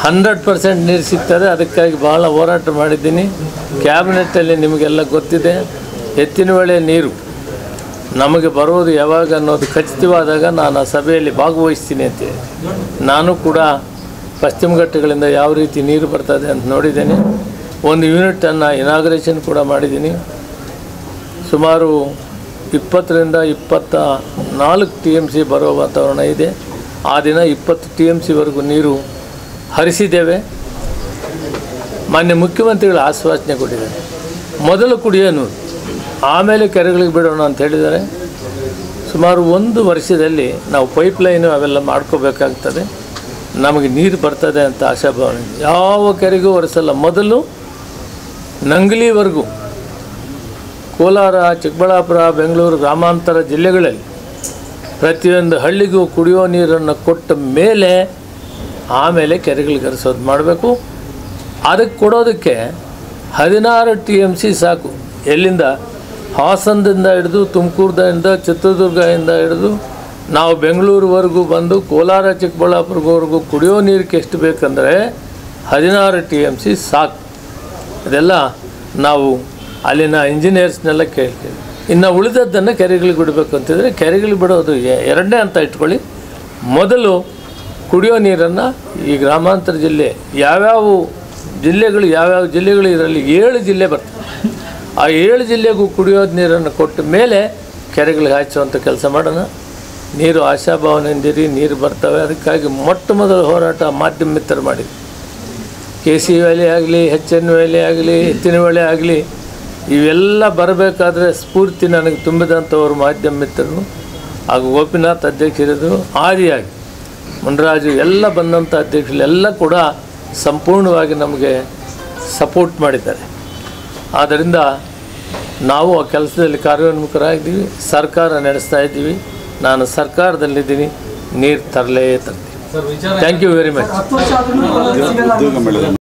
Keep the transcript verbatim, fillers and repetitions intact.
Hundred percent ನೀರು ಸಿಗ್ತದೆ. ಅದಕ್ಕಾಗಿ ಭಾಳ ಹೋರಾಟ ಮಾಡಿದ್ದೀನಿ. ಕ್ಯಾಬಿನೆಟ್ಟಲ್ಲಿ ನಿಮಗೆಲ್ಲ ಗೊತ್ತಿದೆ, ಎತ್ತಿನ ಹೊಳೆ ನೀರು ನಮಗೆ ಬರೋದು ಯಾವಾಗ ಅನ್ನೋದು ಖಚಿತವಾದಾಗ ನಾನು ಆ ಸಭೆಯಲ್ಲಿ ಭಾಗವಹಿಸ್ತೀನಿ ಅಂತೇಳಿ ನಾನು ಕೂಡ ಪಶ್ಚಿಮ ಘಟ್ಟಗಳಿಂದ ಯಾವ ರೀತಿ ನೀರು ಬರ್ತದೆ ಅಂತ ನೋಡಿದ್ದೇನೆ. ಒಂದು ಯೂನಿಟನ್ನು ಇನಾಗ್ರೇಷನ್ ಕೂಡ ಮಾಡಿದ್ದೀನಿ. ಸುಮಾರು ಇಪ್ಪತ್ತರಿಂದ ಇಪ್ಪತ್ತ ನಾಲ್ಕು ಟಿ ಎಮ್ ಸಿ ಬರೋ ವಾತಾವರಣ ಇದೆ. ಆ ದಿನ ಇಪ್ಪತ್ತು ಟಿ ಎಮ್ ಸಿವರೆಗೂ ನೀರು ಹರಿಸಿದ್ದೇವೆ. ಮಾನ್ಯ ಮುಖ್ಯಮಂತ್ರಿಗಳು ಆಶ್ವಾಸನೆ ಕೊಟ್ಟಿದ್ದಾರೆ, ಮೊದಲು ಕುಡಿಯೋ ನೀರು ಆಮೇಲೆ ಕೆರೆಗಳಿಗೆ ಬಿಡೋಣ ಅಂತ ಹೇಳಿದ್ದಾರೆ. ಸುಮಾರು ಒಂದು ವರ್ಷದಲ್ಲಿ ನಾವು ಪೈಪ್ಲೈನು ಅವೆಲ್ಲ ಮಾಡ್ಕೋಬೇಕಾಗ್ತದೆ. ನಮಗೆ ನೀರು ಬರ್ತದೆ ಅಂತ ಆಶಾಭಾವನೆ. ಯಾವ ಕೆರೆಗೂ ಒರೆಸಲ್ಲ. ಮೊದಲು ನಂಗ್ಲಿವರೆಗೂ ಕೋಲಾರ, ಚಿಕ್ಕಬಳ್ಳಾಪುರ, ಬೆಂಗಳೂರು ಗ್ರಾಮಾಂತರ ಜಿಲ್ಲೆಗಳಲ್ಲಿ ಪ್ರತಿಯೊಂದು ಹಳ್ಳಿಗೂ ಕುಡಿಯೋ ನೀರನ್ನು ಕೊಟ್ಟ ಮೇಲೆ ಆಮೇಲೆ ಕೆರೆಗಳಿಗೆ ಹರಿಸೋದು ಮಾಡಬೇಕು. ಅದಕ್ಕೆ ಕೊಡೋದಕ್ಕೆ ಹದಿನಾರು ಟಿ ಎಮ್ ಸಿ ಸಾಕು. ಎಲ್ಲಿಂದ? ಹಾಸನದಿಂದ ಹಿಡಿದು ತುಮಕೂರದಿಂದ ಚಿತ್ರದುರ್ಗದಿಂದ ಹಿಡಿದು ನಾವು ಬೆಂಗಳೂರುವರೆಗೂ ಬಂದು ಕೋಲಾರ ಚಿಕ್ಕಬಳ್ಳಾಪುರವರೆಗೂ ಕುಡಿಯೋ ನೀರಿಗೆ ಎಷ್ಟು ಬೇಕಂದರೆ ಹದಿನಾರು ಟಿ ಎಮ್ ಸಿ ಸಾಕು. ಅದೆಲ್ಲ ನಾವು ಅಲ್ಲಿನ ಇಂಜಿನಿಯರ್ಸ್ನೆಲ್ಲ ಕೇಳ್ತೀವಿ. ಇನ್ನು ಉಳಿದದ್ದನ್ನು ಕೆರೆಗಳಿಗೆ ಬಿಡಬೇಕು ಅಂತಿದ್ರೆ ಕೆರೆಗಳಿಗೆ ಬಿಡೋದು ಎರಡನೇ ಅಂತ ಇಟ್ಕೊಳ್ಳಿ. ಮೊದಲು ಕುಡಿಯೋ ನೀರನ್ನು ಈ ಗ್ರಾಮಾಂತರ ಜಿಲ್ಲೆ ಯಾವ್ಯಾವ ಜಿಲ್ಲೆಗಳು ಯಾವ್ಯಾವ ಜಿಲ್ಲೆಗಳು ಇದರಲ್ಲಿ ಏಳು ಜಿಲ್ಲೆ ಬರ್ತವೆ. ಆ ಏಳು ಜಿಲ್ಲೆಗೂ ಕುಡಿಯೋ ನೀರನ್ನು ಕೊಟ್ಟ ಮೇಲೆ ಕೆರೆಗಳಿಗೆ ಹಾಯಿಸುವಂಥ ಕೆಲಸ ಮಾಡೋಣ. ನೀರು ಆಶಾಭಾವನೆಯಿಂದಿರಿ, ನೀರು ಬರ್ತವೆ. ಅದಕ್ಕಾಗಿ ಮೊಟ್ಟ ಮೊದಲ ಹೋರಾಟ ಮಾಧ್ಯಮ ಮಿತ್ರರು ಮಾಡಿದ್ವಿ. ಕೆ ಸಿ ವ್ಯಾಲಿ ಆಗಲಿ, ಎಚ್ ಎನ್ ವ್ಯಾಲಿ ಆಗಲಿ, ಎತ್ತಿನ ಹೊಳೆ ಆಗಲಿ, ಇವೆಲ್ಲ ಬರಬೇಕಾದ್ರೆ ಸ್ಫೂರ್ತಿ ನನಗೆ ತುಂಬಿದಂಥವ್ರು ಮಾಧ್ಯಮ ಮಿತ್ರರು. ಹಾಗೂ ಗೋಪಿನಾಥ್ ಅಧ್ಯಕ್ಷರಿದ್ದರು, ಆದಿಯಾಗಿ ಮುನ್ರಾಜು ಎಲ್ಲ ಬಂದಂಥ ಅಧ್ಯಕ್ಷರೆಲ್ಲ ಕೂಡ ಸಂಪೂರ್ಣವಾಗಿ ನಮಗೆ ಸಪೋರ್ಟ್ ಮಾಡಿದ್ದಾರೆ. ಆದ್ದರಿಂದ ನಾವು ಆ ಕೆಲಸದಲ್ಲಿ ಕಾರ್ಯೋನ್ಮುಖರಾಗಿದ್ದೀವಿ. ಸರ್ಕಾರ ನಡೆಸ್ತಾ ಇದ್ದೀವಿ. ನಾನು ಸರ್ಕಾರದಲ್ಲಿದ್ದೀನಿ. ನೀರು ತರಲೇ ತರ್ತೀನಿ. Thank you very much.